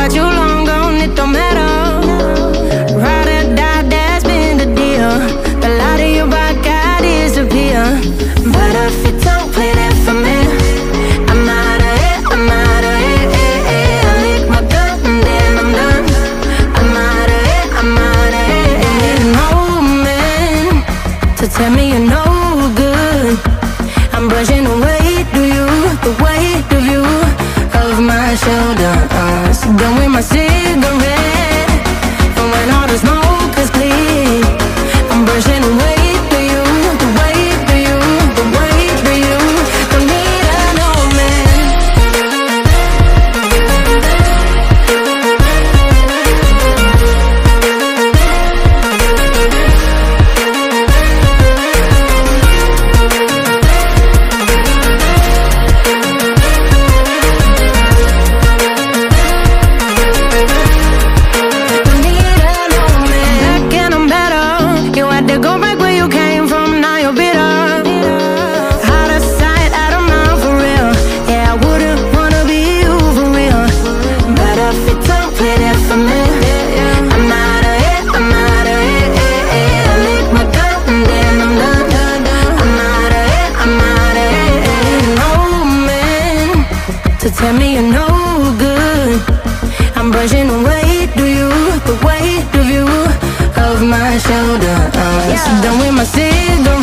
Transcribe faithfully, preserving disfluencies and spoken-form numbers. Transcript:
got you long gone, it don't matter. Ride or die, that's been the deal. The light of your bike, I disappear. But if you don't play that for me, I'm out of it, I'm out of it, eh, eh. I lick my gun and then I'm done. I'm out of it, I'm out of it, eh. Need an old man to tell me you're no good. I'm brushing the weight of you, the weight of you off my shoulder. uh, So done with my cigarette, and when all the smoke is clear, I'm brushing the weight of you, the weight of you, the weight of you. Don't need an old man. Tell me you're no good. I'm brushing the weight of you, the weight of you off my shoulder. uh, So done with my cigarette.